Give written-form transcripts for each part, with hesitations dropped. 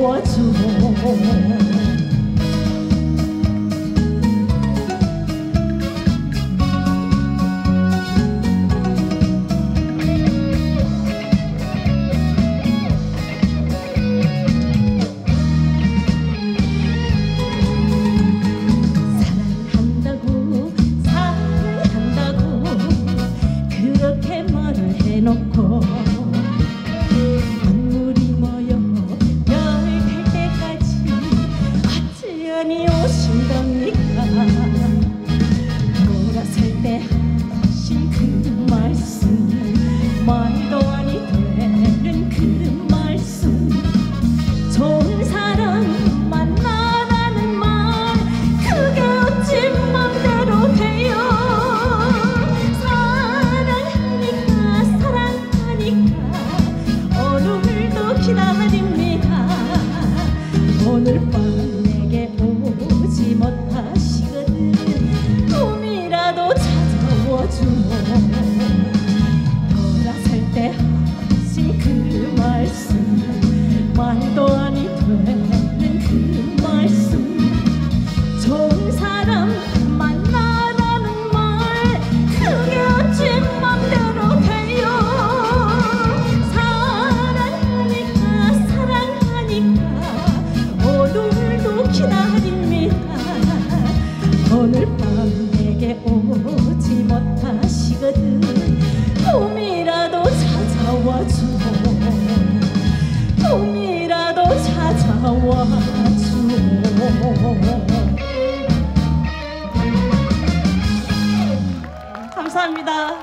감사합니다.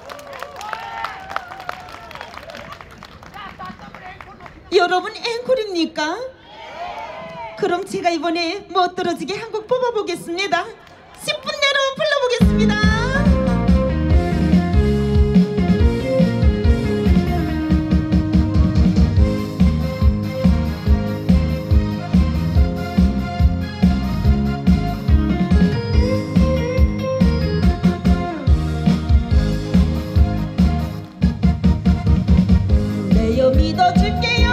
여러분 앵콜입니까? 그럼 제가 이번에 못 떨어지게 한 곡 뽑아보겠습니다. 10분 내로 불러보겠습니다. 내여 믿어줄게요.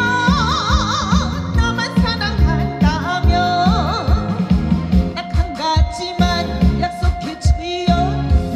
너만 사랑한다면 딱 한 가지만 약속해줘요.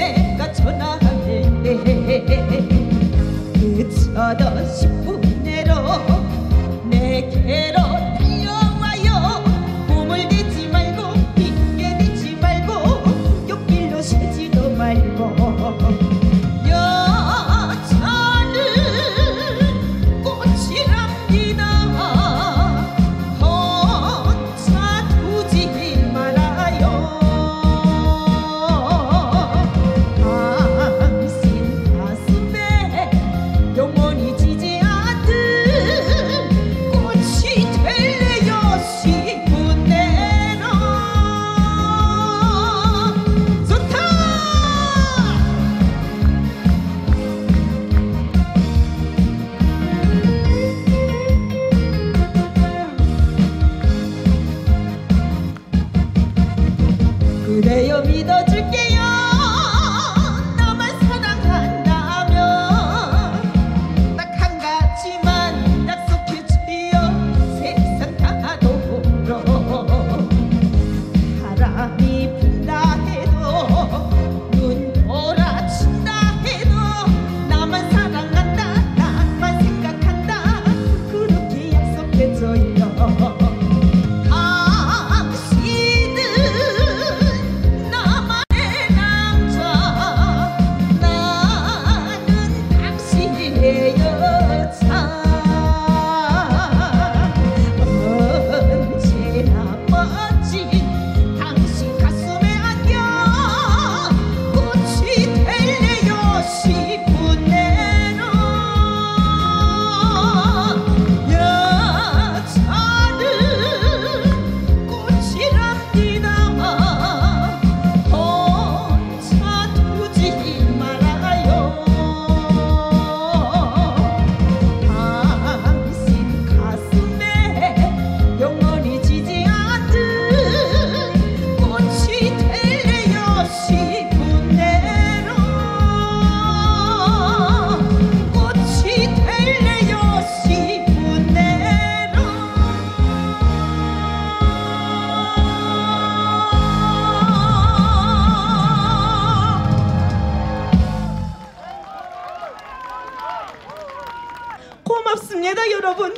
여러분.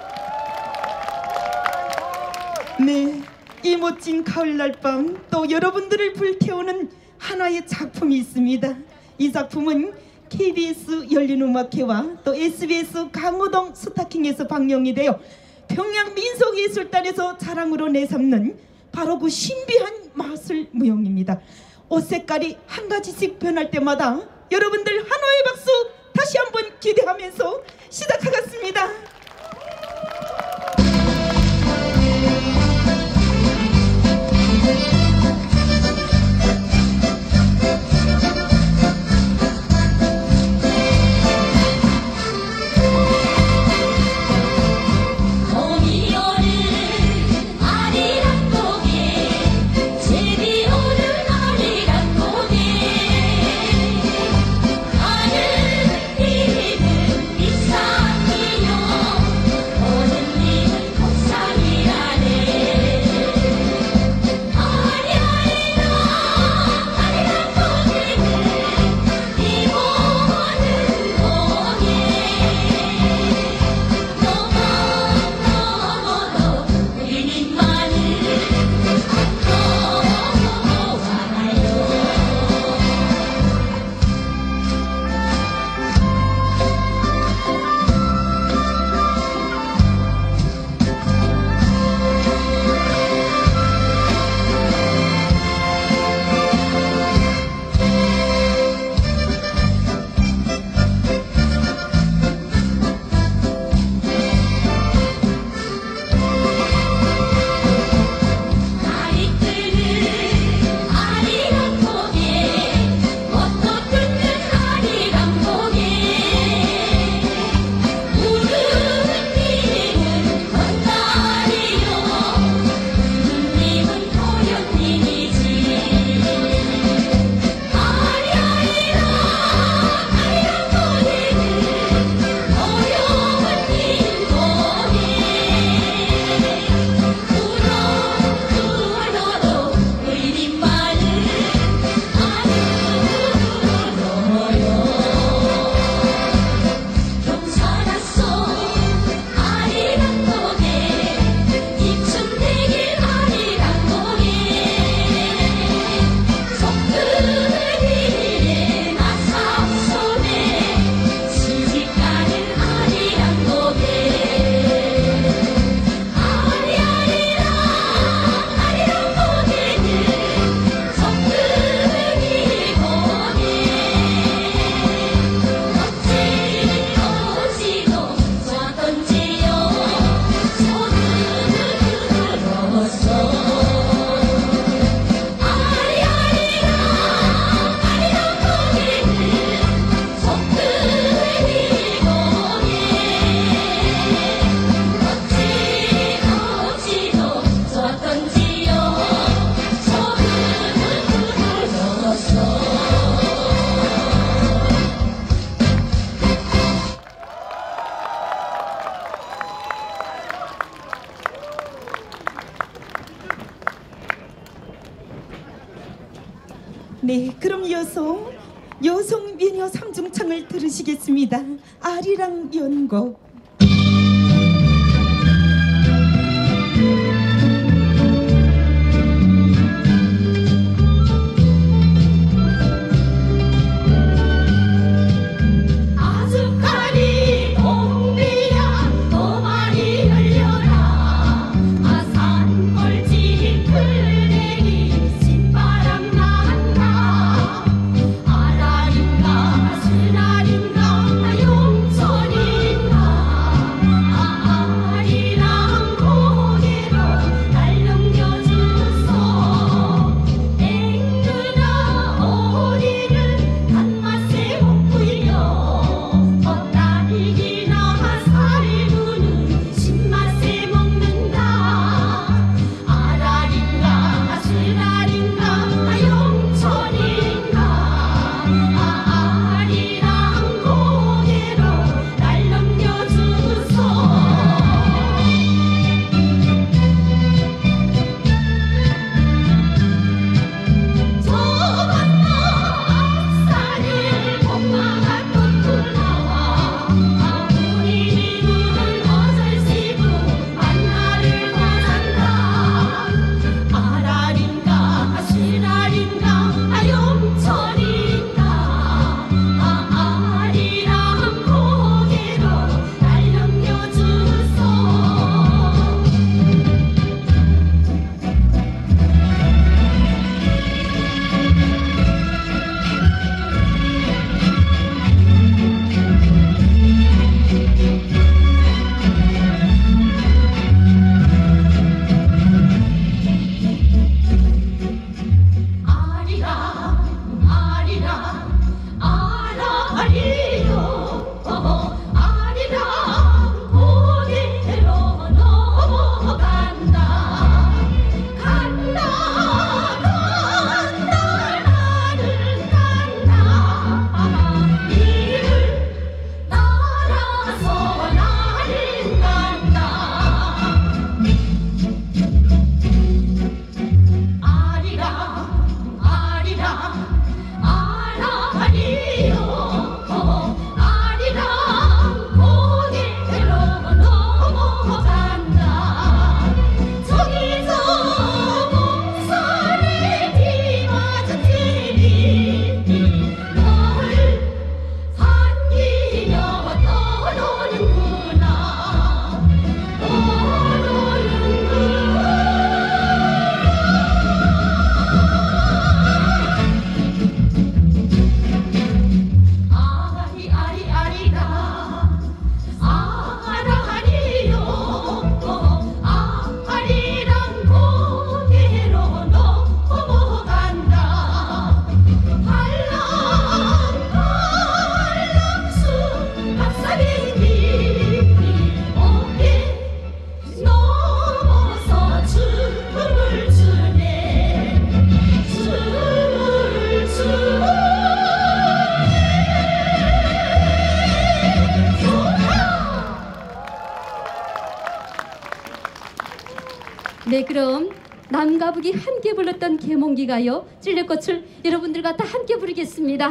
네, 이 멋진 가을날 밤 또 여러분들을 불태우는 하나의 작품이 있습니다. 이 작품은 KBS 열린음악회와 또 SBS 강호동 스타킹에서 방영이 되어 평양민속예술단에서 자랑으로 내삼는 바로 그 신비한 마술 무용입니다. 옷 색깔이 한 가지씩 변할 때마다 여러분들 한호의 박수 다시 한번 기대하면서 시작하겠습니다. 네, 그럼 이어서 여성 미녀 삼중창을 들으시겠습니다. 아리랑 연곡. 아라린가 스라린가 용천인가 네, 그럼 남과 북이 함께 불렀던 계몽기가요 찔레꽃을 여러분들과 다 함께 부르겠습니다.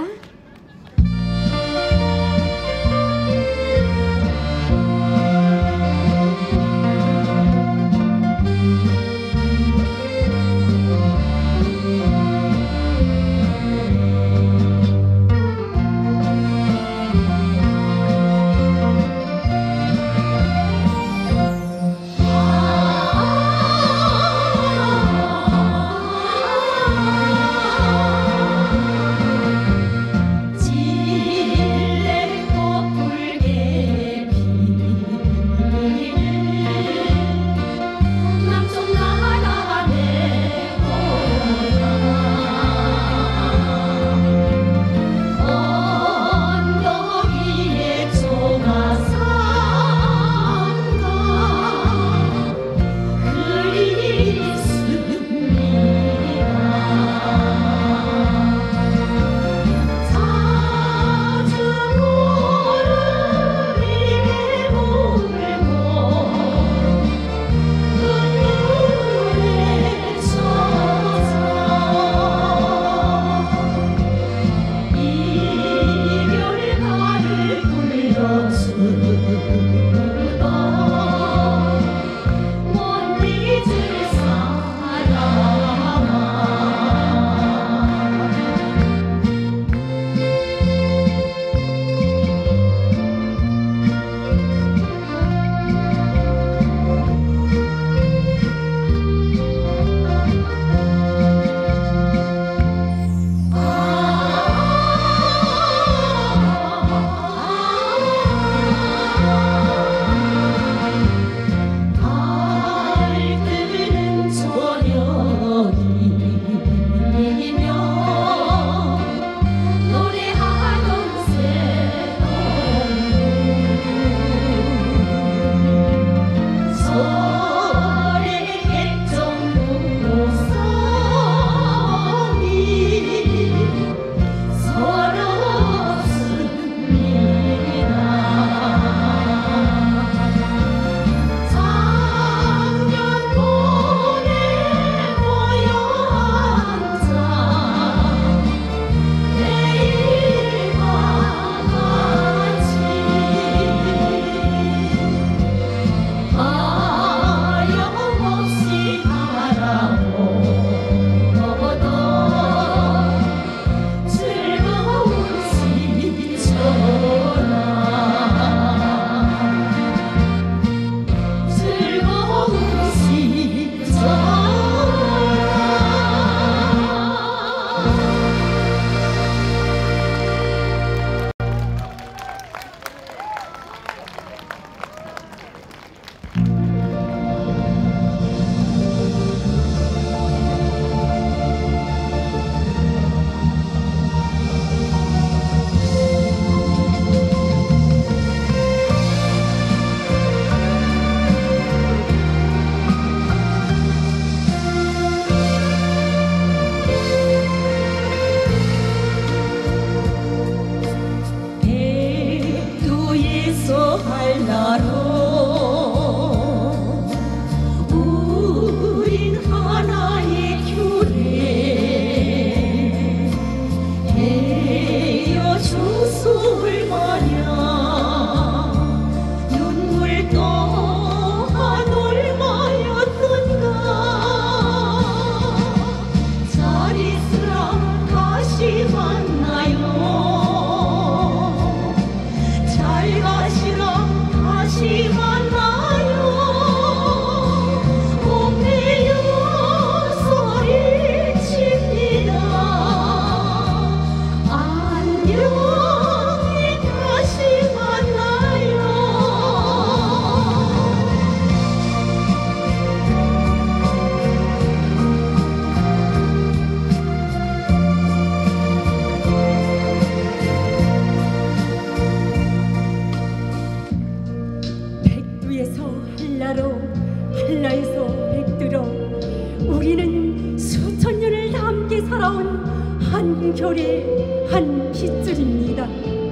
한결의 한 핏줄입니다.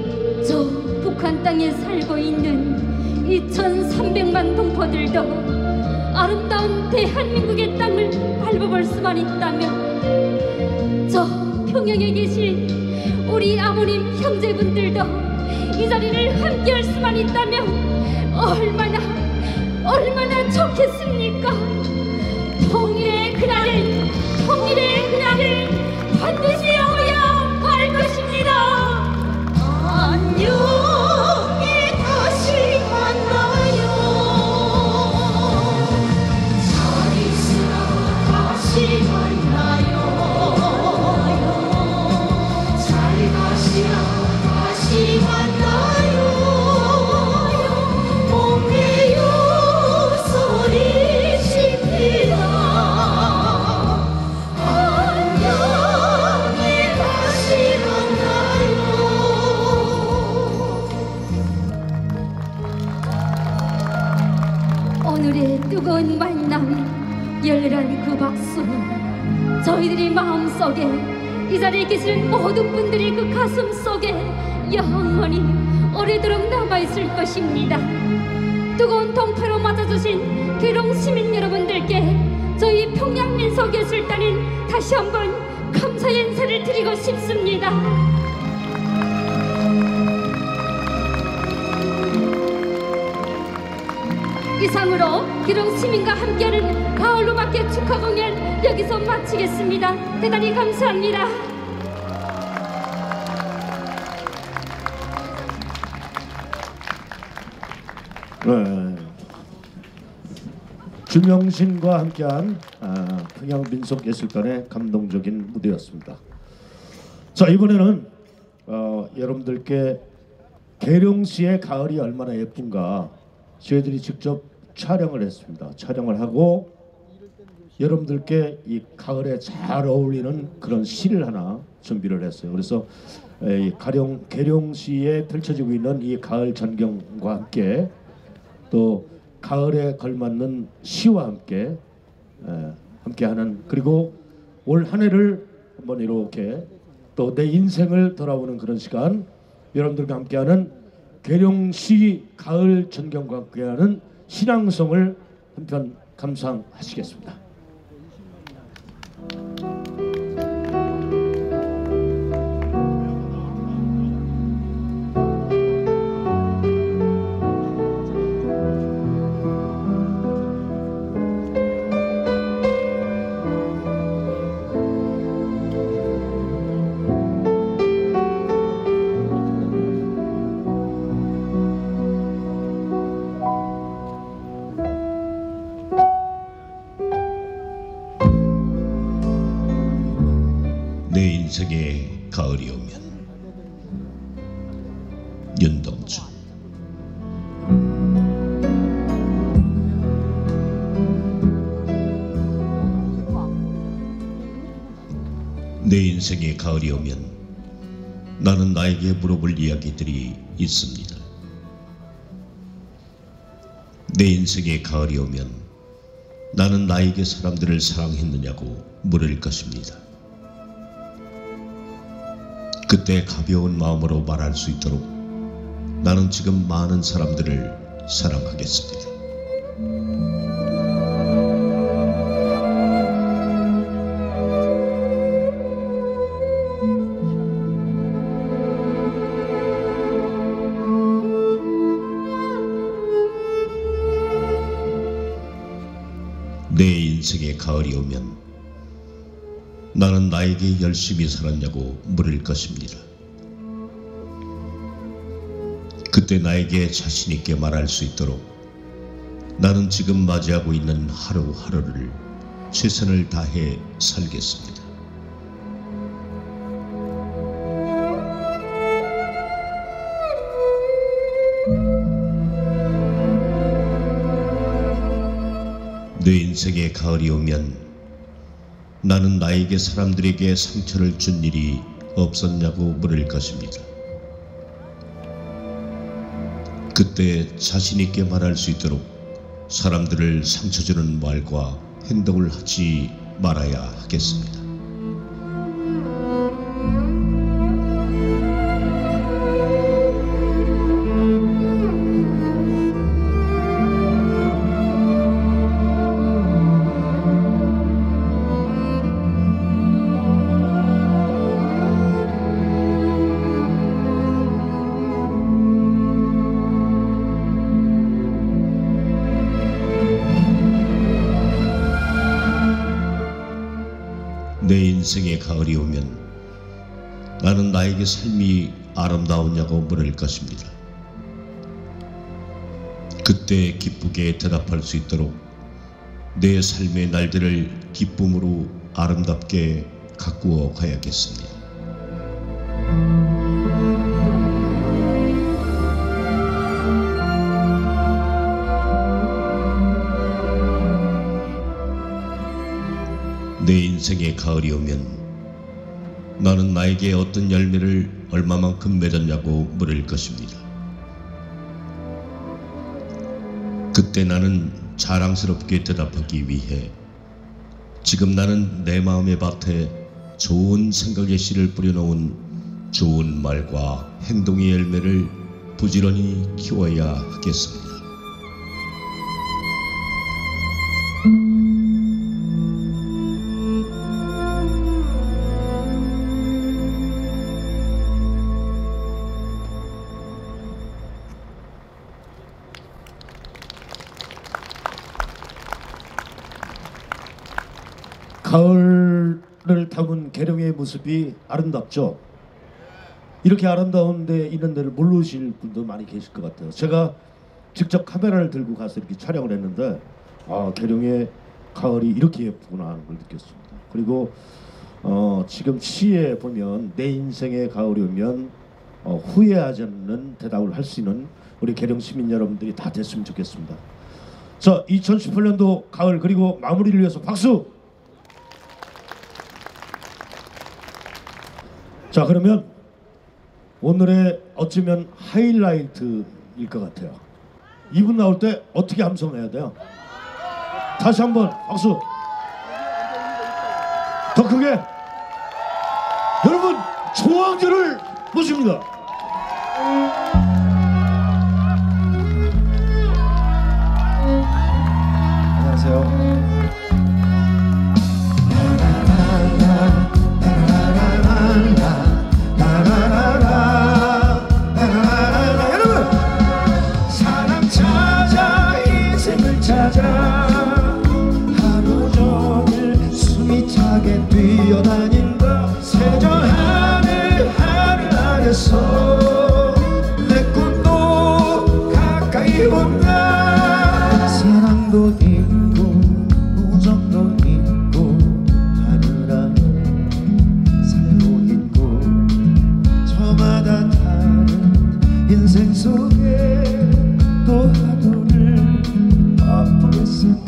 저 북한 땅에 살고 있는 2300만 동포들도 아름다운 대한민국의 땅을 밟아볼 수만 있다면 저 평양에 계신 우리 아버님 형제분들도 이 자리를 함께할 수만 있다면 얼마나 좋겠습니까? 통일의 그날을 반드시 오야 할 것입니다. 안녕히 다시 만나요. 잘 있으라 다시 만나요. 잘 가시라 다시 만나요. 봄에요 소리칩니다. 안녕히 다시 만나요. 오늘의 뜨거운 만남, 열렬한 그 박수, 저희들이 마음속에, 이 자리에 계시는 모든 분들이 그 가슴속에 영원히 오래도록 남아있을 것입니다. 뜨거운 동태로 맞아주신 계룡 시민 여러분들께 저희 평양민속예술단은 다시 한번 감사의 인사를 드리고 싶습니다. 이상으로 계룡 시민과 함께하는 가을로밖에 축하 공연 여기서 마치겠습니다. 대단히 감사합니다. 네. 주명신과 함께한 평양민속예술단의 감동적인 무대였습니다. 자, 이번에는 여러분들께 계룡시의 가을이 얼마나 예쁜가 저희들이 직접 촬영을 했습니다. 촬영을 하고 여러분들께 이 가을에 잘 어울리는 그런 시를 하나 준비를 했어요. 그래서 계룡시에 펼쳐지고 있는 이 가을 전경과 함께 또 가을에 걸맞는 시와 함께하는, 그리고 올 한 해를 한번 이렇게 또 내 인생을 돌아보는 그런 시간, 여러분들과 함께하는 계룡시 가을 전경과 함께하는 신앙송을 한편 감상하시겠습니다. 내 인생에 가을이 오면. 윤동주. 내 인생에 가을이 오면 나는 나에게 물어볼 이야기들이 있습니다. 내 인생에 가을이 오면 나는 나에게 사람들을 사랑했느냐고 물을 것입니다. 그때 가벼운 마음으로 말할 수 있도록 나는 지금 많은 사람들을 사랑하겠습니다. 내 인생에 가을이 오면 나는 나에게 열심히 살았냐고 물을 것입니다. 그때 나에게 자신 있게 말할 수 있도록 나는 지금 맞이하고 있는 하루하루를 최선을 다해 살겠습니다. 내 인생에 가을이 오면 나는 나에게 사람들에게 상처를 준 일이 없었냐고 물을 것입니다. 그때 자신 있게 말할 수 있도록 사람들을 상처 주는 말과 행동을 하지 말아야 하겠습니다. 내 인생의 가을이 오면 나는 나에게 삶이 아름다웠냐고 물을 것입니다. 그때 기쁘게 대답할 수 있도록 내 삶의 날들을 기쁨으로 아름답게 가꾸어 가야겠습니다. 내 인생의 가을이 오면 나는 나에게 어떤 열매를 얼마만큼 맺었냐고 물을 것입니다. 그때 나는 자랑스럽게 대답하기 위해 지금 나는 내 마음의 밭에 좋은 생각의 씨를 뿌려놓은 좋은 말과 행동의 열매를 부지런히 키워야 하겠습니다. 가을을 담은 계룡의 모습이 아름답죠. 이렇게 아름다운 데 있는 데를 모르실 분도 많이 계실 것 같아요. 제가 직접 카메라를 들고 가서 이렇게 촬영을 했는데 계룡의 가을이 이렇게 예쁘구나 하는 걸 느꼈습니다. 그리고 지금 시에 보면 내 인생의 가을이 오면 후회하지 않는 대답을 할 수 있는 우리 계룡 시민 여러분들이 다 됐으면 좋겠습니다. 자, 2018년도 가을 그리고 마무리를 위해서 박수! 자, 그러면 오늘의 어쩌면 하이라이트일 것 같아요. 이분 나올 때 어떻게 함성해야 돼요? 다시 한번 박수. 더 크게. 여러분, 조항조를 모십니다. 안녕하세요. 하루 종일 숨이 차게 뛰어다닌다. 세정 하늘 아래서 내 꿈도 가까이 온다. 사랑도 있고 우정도 있고 하늘 아래 살고 있고 저마다 다른 인생 속에 또 하루를 바쁘게 산다.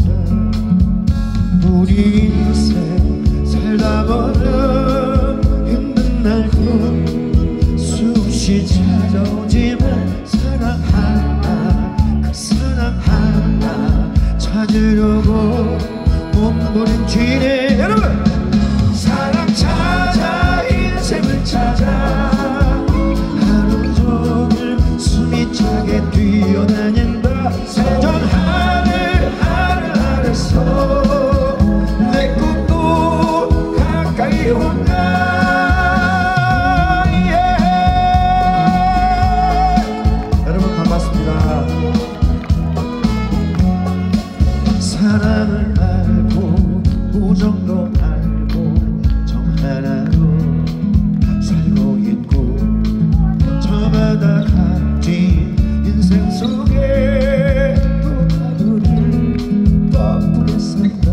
우리 인생 살다 보면 힘든 날도 수없이 찾아오지만 사랑 하나 그 사랑 하나 찾으려고 몸부림치네. 여러분, 사랑 찾아 인생을 찾아 하루 종일 숨이 차게 뛰어다닌다. 세전 하늘 아래서 내 꿈도 가까이 온다. 여러분 반갑습니다. 사랑을 알고 우정도 알고 정 하나로 살고 있고 저마다 각진 인생 속에 또 하루를 바쁘게 산다.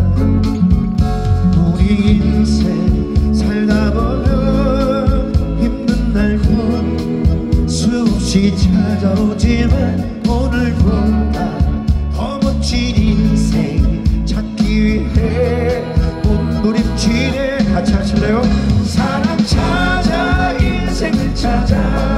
우리 인생 살다 보면 힘든 날도 수없이 찾아오지만 오늘보다 더 멋진 인생 찾기 위해 몸부림치네. 같이 하실래요? 사랑 찾아 인생을 찾아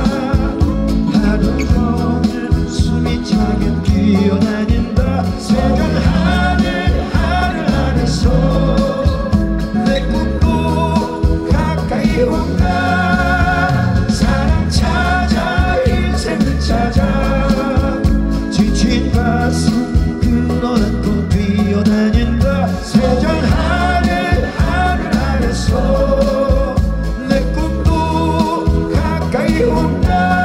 하루 종일 숨이 차게 뛰어다닌다. 세전 하늘 아래서 내 꿈도 가까이 온다. 사랑 찾아 인생을 찾아 지친 가슴 끌어안고 뛰어다닌다. 세전 하늘 아래서 내 꿈도 가까이 온다.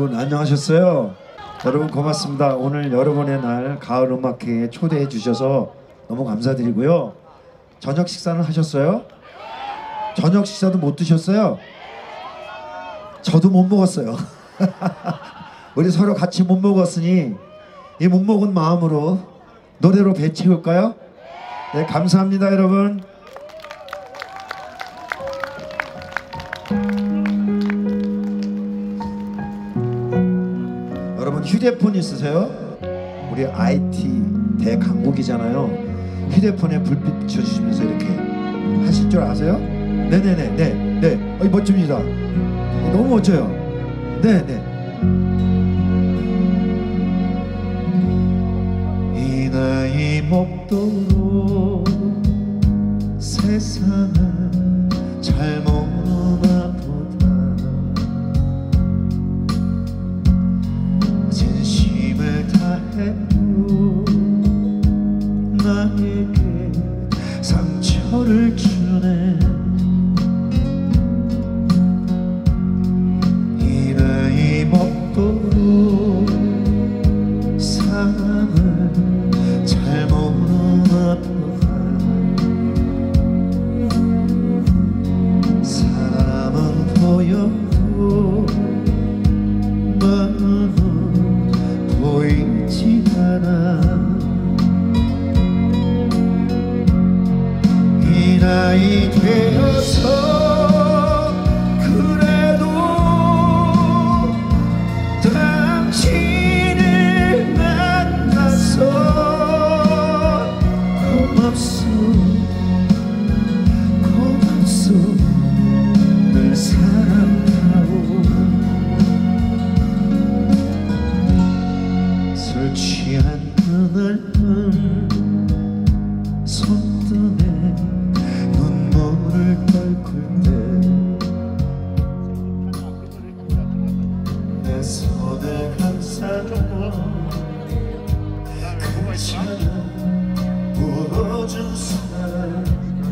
여러분 안녕하셨어요? 여러분 고맙습니다. 오늘 여러분의 날 가을 음악회에 초대해 주셔서 너무 감사드리고요. 저녁 식사는 하셨어요? 저녁 식사도 못 드셨어요? 저도 못 먹었어요. 우리 서로 같이 못 먹었으니 이 못 먹은 마음으로 노래로 배 채울까요? 네, 감사합니다 여러분. 여러분 휴대폰 있으세요? 우리 IT 대강국이잖아요. 휴대폰에 불빛 비춰주시면서 이렇게 하실 줄 아세요? 네네네 네. 멋집니다. 너무 멋져요. 네네. 이 나이 먹도록 세상을 잘 모르나 보다. 진심을 다해도 나에게 상처를 주네. 이 나이 먹도록 사랑을 잘 모르나 보다. 사람은 보여도 마음은 보이지 않아. 이 나이 되어서 그래도 당신을 만나서 고맙소 늘 사랑하오. 술 취한 그날은 손등에 눈물을 닦을 때 내 손을 감싸고 괜찮아 울어준 사람.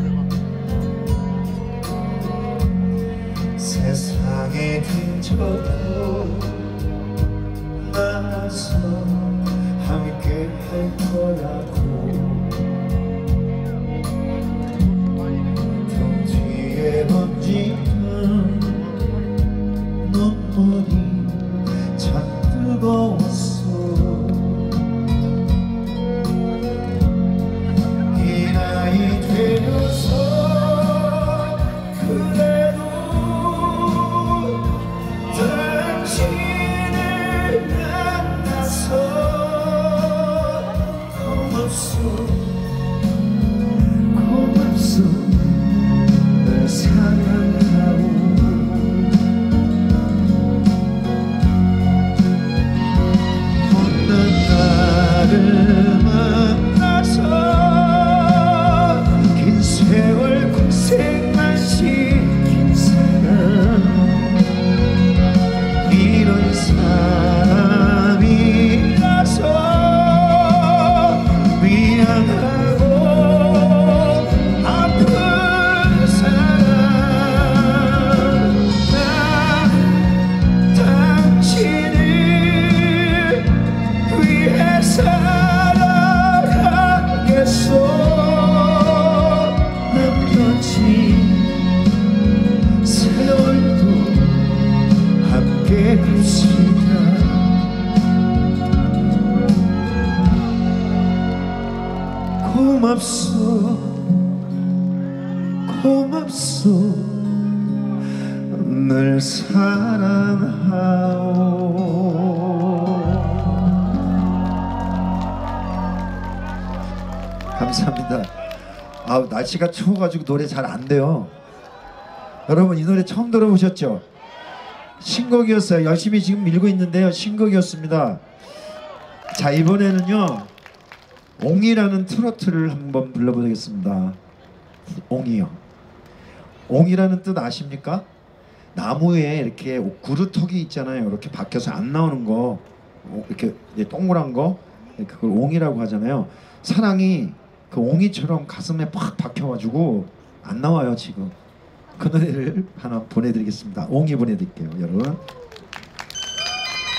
세상에 던져도 나서 함께 할 거라고. 등 뒤에 번지던 눈물이 참 뜨거웠어. 이 나이 되어서 그래도 당신을 만나서 고맙소 널 사랑하오. 못난 나를 만나서 긴 세월 고생만 시킨 사람. 이런 사람이라서 미안하고 아픈 사람. 나 당신을 위해 살아가겠소. 남겨진 세월도 함께 갑시다. 고맙소 늘 사랑하오. 감사합니다. 아우 날씨가 추워가지고 노래 잘 안 돼요. 여러분 이 노래 처음 들어보셨죠? 신곡이었어요. 열심히 지금 밀고 있는데요. 신곡이었습니다. 자 이번에는요 옹이라는 트로트를 한번 불러보겠습니다. 옹이요. 옹이라는 뜻 아십니까? 나무에 이렇게 구루턱이 있잖아요. 이렇게 박혀서 안 나오는 거, 이렇게 동그란 거, 그걸 옹이라고 하잖아요. 사랑이 그 옹이처럼 가슴에 팍 박혀가지고 안 나와요 지금. 그 노래를 하나 보내드리겠습니다. 옹이 보내드릴게요 여러분.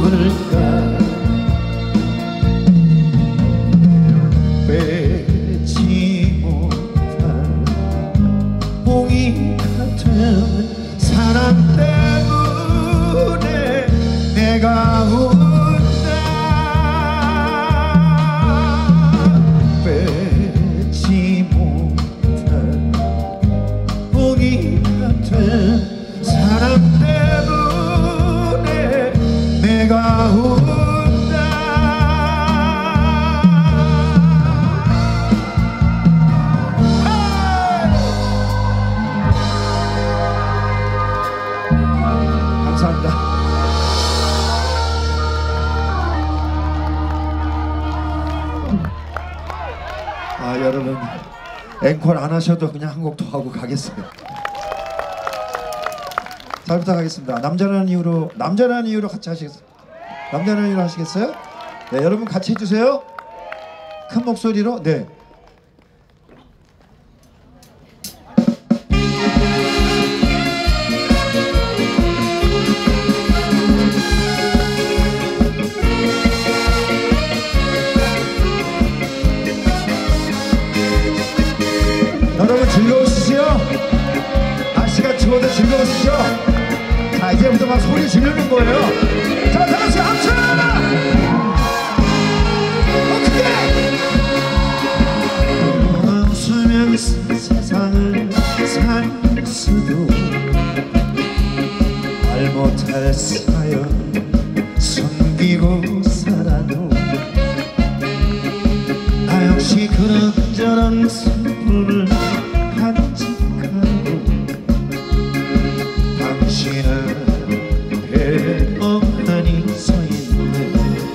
있을까 빼지 못한 봉이 같은 사랑 때문에 내가 운다 빼지 못한 봉이 같은 사랑 때문에 내가 운다 감사합니다. 아 여러분 앵콜 안 하셔도 그냥 한 곡 더 하고 가겠어요. 잘 부탁하겠습니다. 남자라는 이유로 같이 하시겠어요? 남자라는 이유로 하시겠어요? 네 여러분 같이 해주세요. 큰 목소리로 네. 여러분 즐거우시죠? 날씨가 추워도 즐거우시죠? 자 이제부터 막 소리 지르는 거예요. 자 다같이 합쳐! 어떻게! 웃으면서 세상을 살 수도 말 못할 사연 숨기고 살아도 나 역시 그런저런 슬픔을 간직하고 당신은 배 멍하니 서있네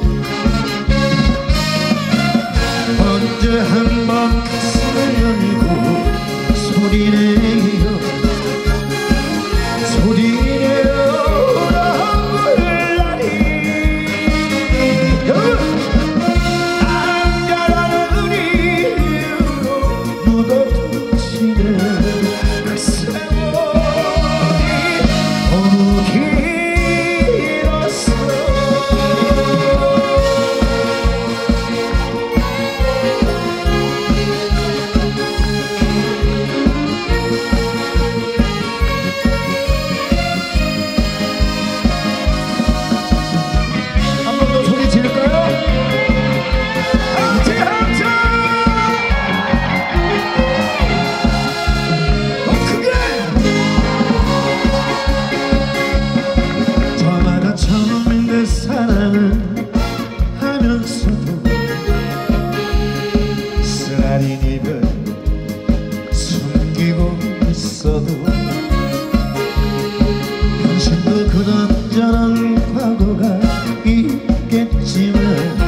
언제 한번 가슴을 열고 소리내요 불나리 여러분 남자라는 이유로 묻어두치는 그 세월이 너무 길었어 한 번 더 소리 지를까요? 함께 함께 더 크게 저마다 처음인 내 사랑을 하면서도 쓰라린 입을 숨기고 있어도 당신도 그런저런 과거가 있겠지만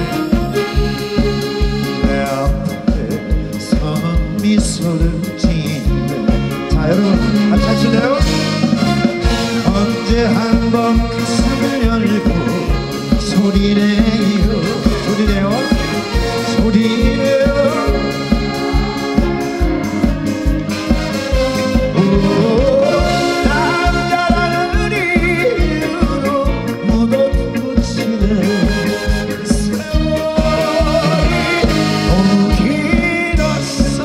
내 앞에서 미소를 짓네 자 여러분 같이 하실래요? 언제 한번 가슴을 열고 소리내요 오, 남자라는 이유로 묻어두치는 그 세월이 너무 길었어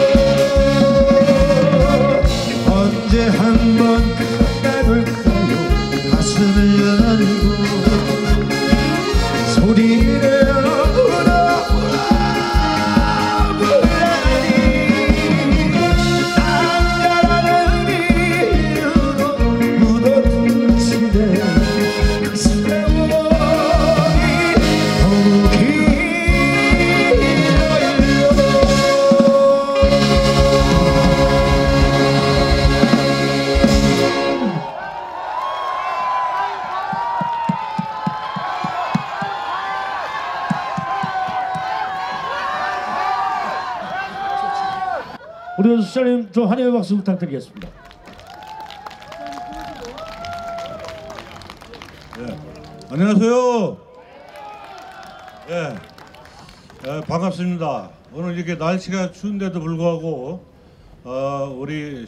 언제 한번 가볼까요 가슴을 열고 소리내어 남자라는 이유로 묻어두치는 그 세월이 너무 우리 수장님 좀 환영의 박수 부탁드리겠습니다. 안녕하세요. 반갑습니다. 오늘 이렇게 날씨가 추운데도 불구하고 우리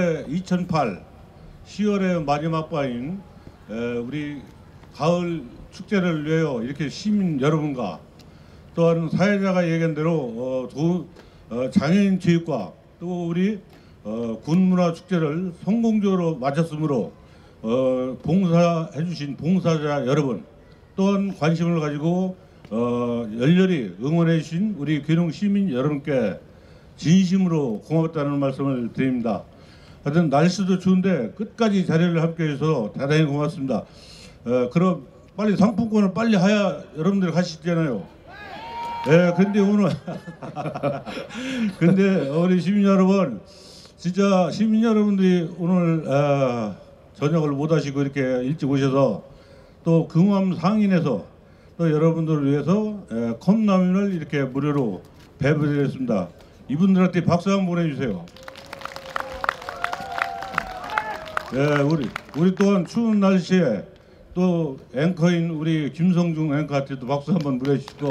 2008 10월의 마지막 밤인 우리 가을 축제를 위하여 이렇게 시민 여러분과 또한 사회자가 얘기한 대로 장애인 체육과 또 우리 군문화 축제를 성공적으로 마쳤으므로 봉사해 주신 봉사자 여러분 또한 관심을 가지고 열렬히 응원해 주신 우리 괴룡 시민 여러분께 진심으로 고맙다는 말씀을 드립니다. 하여튼 날씨도 추운데 끝까지 자리를 함께 해주셔서 대단히 고맙습니다. 그럼 빨리 상품권을 빨리 하야 여러분들 가시잖아요. 근데 오늘 근데 우리 시민 여러분 진짜 시민 여러분들이 오늘 저녁을 못 하시고 이렇게 일찍 오셔서 또 금암 상인에서 또 여러분들을 위해서 컵라면을 이렇게 무료로 배부드렸습니다. 이분들한테 박수 한번 보내주세요. 우리 또한 추운 날씨에 또 앵커인 우리 김성중 앵커한테도 박수 한번 보내주시고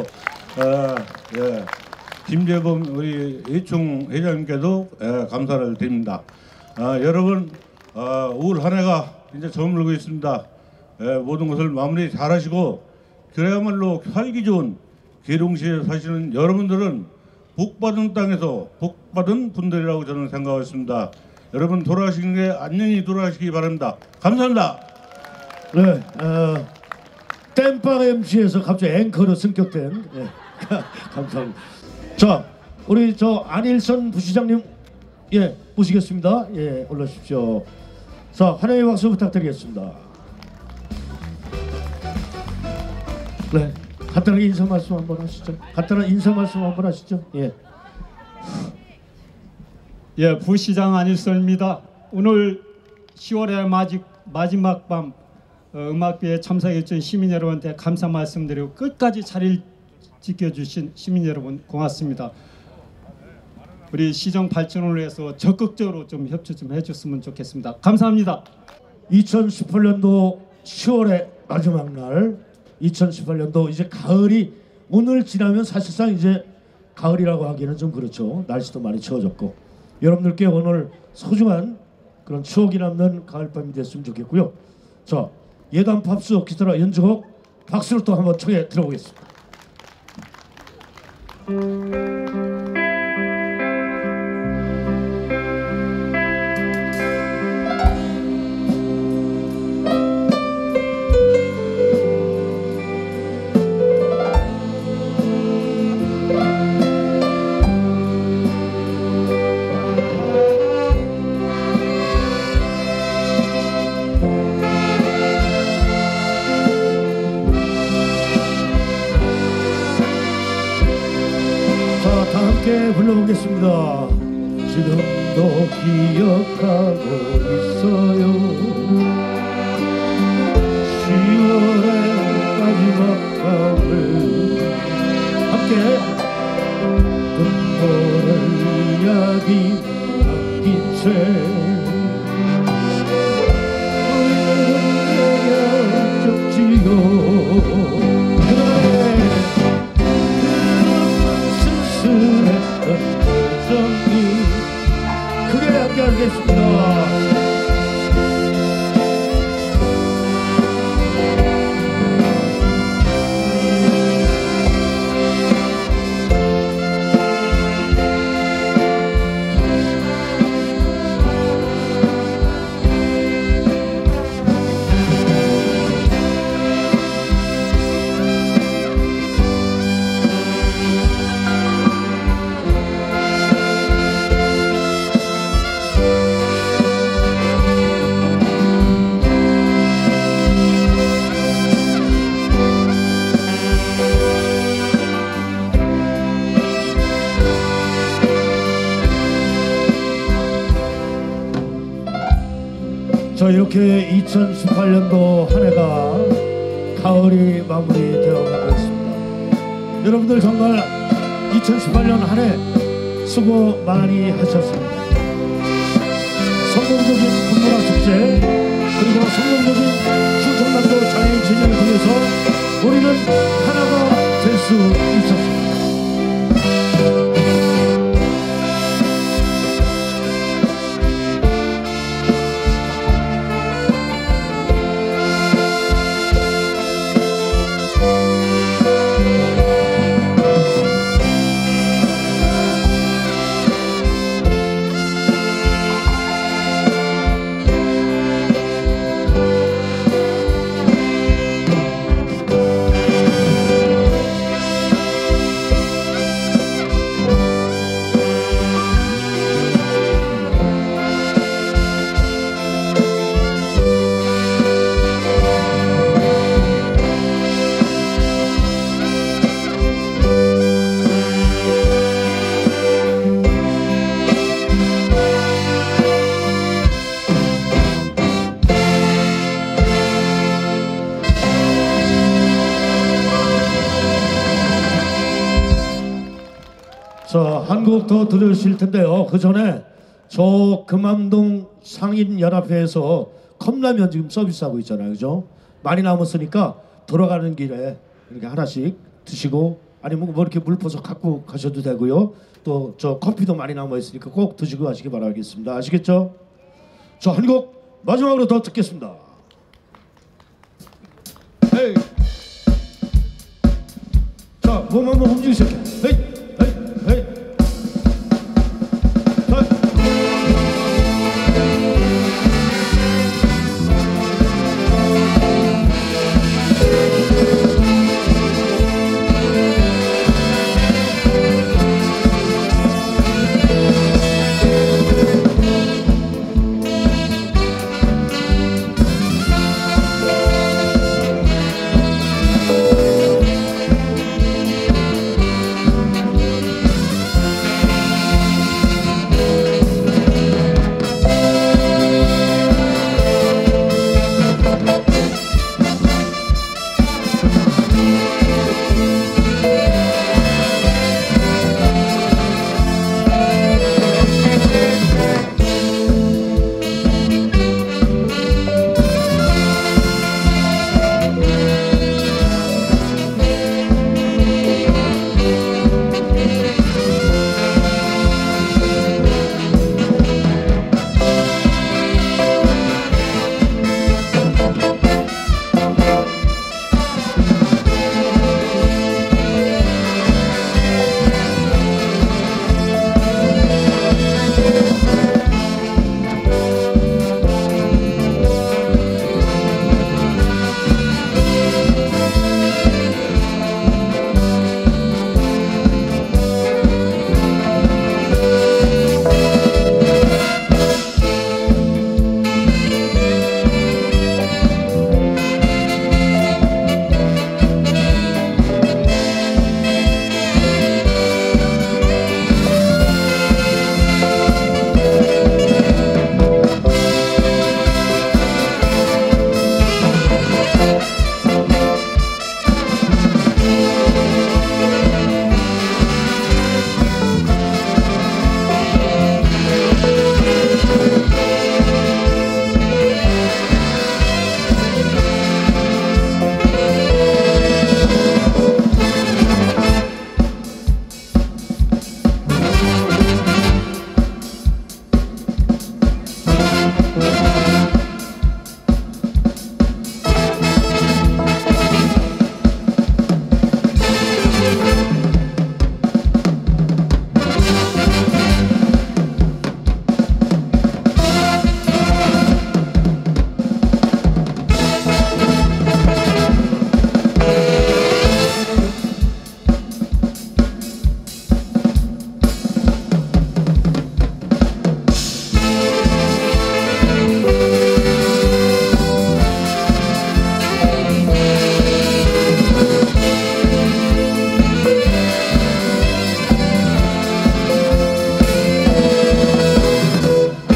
김재범 우리 예총 회장님께도 감사를 드립니다. 여러분 올 한 해가 이제 저물고 있습니다. 모든 것을 마무리 잘하시고 그야말로 살기 좋은 계룡시에 사시는 여러분들은 복받은 땅에서 복받은 분들이라고 저는 생각했습니다. 여러분 돌아가시는 게 안녕히 돌아가시기 바랍니다. 감사합니다. 네, 땜빵 MC에서 갑자기 앵커로 승격된 감사합니다. 자, 우리 안일선 부시장님 모시겠습니다. 올라오십시오. 자, 환영의 박수 부탁드리겠습니다. 네, 간단하게 인사 말씀 한번 하시죠. 간단한 인사 말씀 한번 하시죠. 부시장 안일선입니다. 오늘 10월의 마지막 밤 음악회에 참석해 주신 시민 여러분한테 감사 말씀드리고 끝까지 자리를 지켜주신 시민 여러분 고맙습니다. 우리 시정 발전을 위해서 적극적으로 좀 협조 좀 해줬으면 좋겠습니다. 감사합니다. 2018년도 10월의 마지막 날 2018년도 이제 가을이 오늘 지나면 사실상 이제 가을이라고 하기는 좀 그렇죠. 날씨도 많이 추워졌고 여러분들께 오늘 소중한 그런 추억이 남는 가을밤이 됐으면 좋겠고요. 자, 예단 팝스 오케스트라 연주곡 박수를 또 한번 청해 들어보겠습니다. 불러보겠습니다. 지금도 기억하고 있어요. 10월의 마지막 밤을 함께 눈보를 이야기 남긴 채 우리는 헤어졌지요. 크게 함께 하겠습니다. 자, 이렇게 2018년도 한 해가 가을이 마무리되어 가고 있습니다. 여러분들 정말 2018년 한 해 수고 많이 하셨습니다. 성공적인 군문화 축제 그리고 성공적인 충청남도 장애인 진영을 통해서 우리는 하나가 될 수 있었습니다. 자, 한 곡 더 들으실 텐데요. 그 전에 저 금암동 상인연합회에서 컵라면 지금 서비스하고 있잖아요. 그죠? 많이 남았으니까 돌아가는 길에 이렇게 하나씩 드시고 아니면 뭐 이렇게 물 퍼서 갖고 가셔도 되고요. 또 저 커피도 많이 남아 있으니까 꼭 드시고 가시기 바라겠습니다. 아시겠죠? 자, 한 곡 마지막으로 더 듣겠습니다. 헤이. 자, 몸 한번 움직이세요. 헤이, 헤이, 헤이. 자.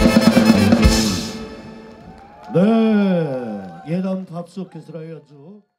네, 예담 밥솥 오케스트라의 연주